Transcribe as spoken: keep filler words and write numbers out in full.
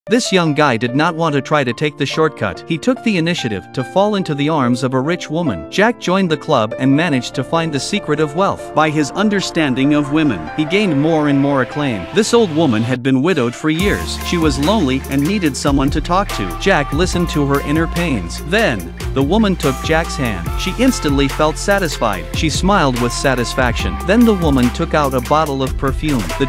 This young guy did not want to try to take the shortcut. He took the initiative to fall into the arms of a rich woman. Jack joined the club and managed to find the secret of wealth. By his understanding of women, he gained more and more acclaim. This old woman had been widowed for years. She was lonely and needed someone to talk to. Jack listened to her inner pains. Then, the woman took Jack's hand. She instantly felt satisfied. She smiled with satisfaction. Then the woman took out a bottle of perfume. The